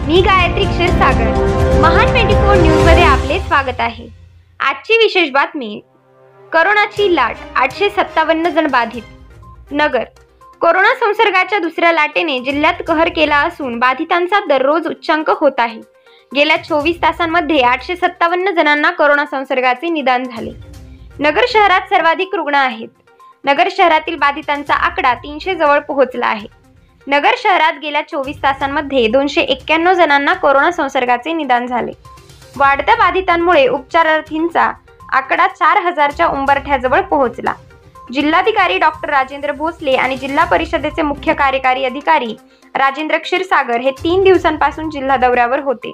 मी गायत्री क्षीरसागर, महान 24 न्यूज मध्ये आपले स्वागत आहे। आजची विशेष बातमी, कोरोनाची लाट, 857 जण बाधित। नगर, कोरोना संसर्गाच्या दुसऱ्या लाटेने जिल्ह्यात कहर केला असून बाधितांचा दररोज उच्चांक होत आहे। गेल्या 24 तासांमध्ये 857 जणांना कोरोना संसर्गाचे निदान झाले। नगर शहरात सर्वाधिक रुग्ण आहेत। नगर शहरातील बाधितांचा आकडा 300 जवळ पोहोचला आहे। नगर शहरात गेल्या 24 तासांमध्ये 291 जणांना कोरोना संसर्गाचे निदान झाले। वाढत्या बाधितांमुळे उपचारार्थींचा आकडा 4000च्या उंबरठ्याजवळ पोहोचला। जिल्हाधिकारी डॉक्टर राजेंद्र भोसले आणि जिल्हा परिषदेचे मुख्य कार्यकारी अधिकारी राजेंद्र क्षीरसागर हे 3 दिवसांपासून जिल्हा दौऱ्यावर होते।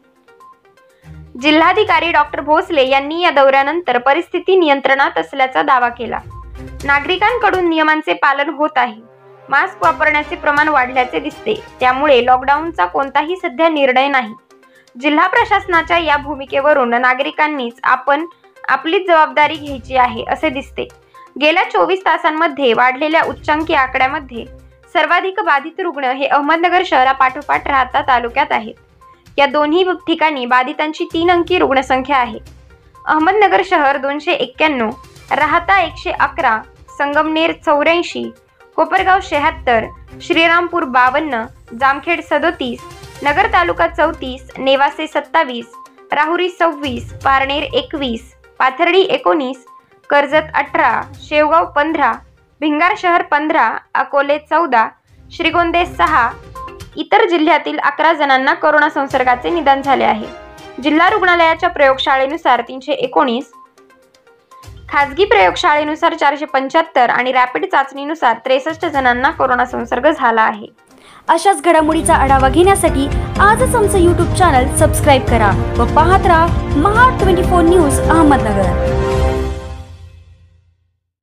जिल्हाधिकारी डॉक्टर भोसले यांनी या दौऱ्यानंतर परिस्थिती नियंत्रणात असल्याचा दावा केला। नागरिकांकडून नियमांचे पालन होत आहे। मास्क वापरण्याचे प्रमाण वाढल्याचे दिसते, त्यामुळे लॉकडाऊनचा कोणताही सध्या निर्णय नाही। जिल्हा प्रशासनाच्या या भूमिकेवरून नागरिकांनीच आपली जबाबदारी घ्यायची आहे असे दिसते। गेल्या 24 तासांमध्ये वाढलेल्या उच्चांकी आकड्यामध्ये सर्वाधिक बाधित रुग्ण हे अहमदनगर शहरापाठोपाठ राहता तालुक्यात आहेत। या दोन्ही ठिकाणी बाधितांची 3 अंकी रुग्णसंख्या आहे। अहमदनगर शहर 291, राहता 111, संगमनेर 84, कोपरगाव 76, श्रीरामपूर 52, जामखेड 37, नगर तालुका 34, नेवासे 27, राहुरी 26, पारनेर 21, पाथर्डी 19, कर्जत 18, शेवगाव 15, भिंगार शहर 15, अकोले 14, श्रीगोंदे 6, इतर जिल्ह्यातील 11 जणांना कोरोना संसर्गाचे निदान झाले आहे। जिल्हा रुग्णालयाच्या प्रयोगशाळेनुसार 319, खासगी प्रयोगशाळेनुसार 475 आणि रॅपिड चाचणीनुसार 63 जणांना कोरोना संसर्ग झाला आहे। अशाच घडामोडीचा आढावा घेण्यासाठी आजच आमचं YouTube चॅनल सबस्क्राइब करा व पाहत राहा महान 24 न्यूज अहमदनगर।